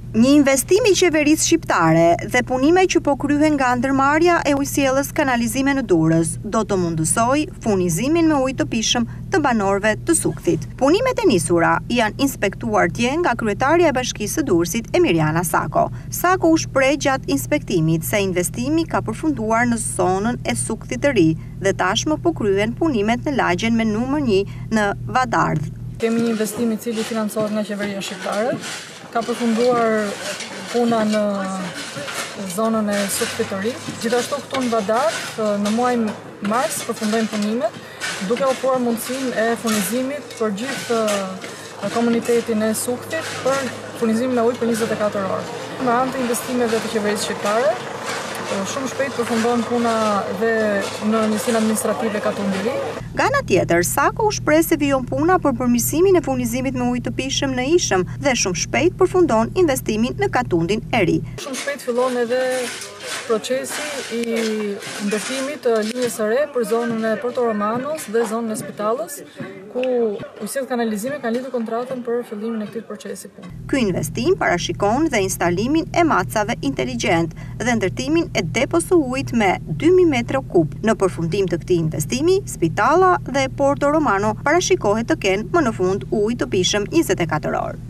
Një investim i qeverisë shqiptare dhe punime që po kryhen nga ndërmarrja e ujësiellës kanalizime në Durrës do të mundësoj furnizimin me ujë të pishëm të banorëve të Sukthit. Punimet e nisura janë inspektuar dje nga kryetaria e Bashkisë së Durrësit Emiriana Sako. Sako u shpreh gjatë inspektimit se investimi ka përfunduar në zonën e Sukthit të Ri dhe tashmë po kryhen punimet në lagjen me numër 1 në Vadardh. Kemi një investim i cili financohet nga qeveria shqiptare. Ka përfunduar puna në zonën e Sukthit të Ri. Gjithashtu këtu në Vadardh, në muajin mars përfundojnë punimet, duke ofruar mundësinë e furnizimit për gjithë komunitetin e Sukthit për furnizimin e ujit për 24 orë. Me anë të investimeve të qeverisë shqiptare, shumë shpejt përfundon puna dhe në njësinë administrative Katundi Ri. Nga ana tjetër, Sako u shpreh se vijon puna për përmirësimin e furnizimit me ujë të pishëm në Ishëm dhe shumë shpejt përfundon investimin në Katundin e Ri. Shumë shpejt fillon edhe procesi i ndërtimit të linjës së re për zonën e Porto Romanos dhe zonën e Spitalës, ku ujësiellët kanalizime kanë lidhur kontratën për fillimin e këtij procesi punë. Ky investim parashikon dhe instalimin e macave inteligjent dhe ndërtimin e depos së ujit me 2000 metra kub. Në përfundim të këtij investimi, Spitalla dhe Porto Romano parashikohet të kenë më në fund ujë të pishëm 24 orë.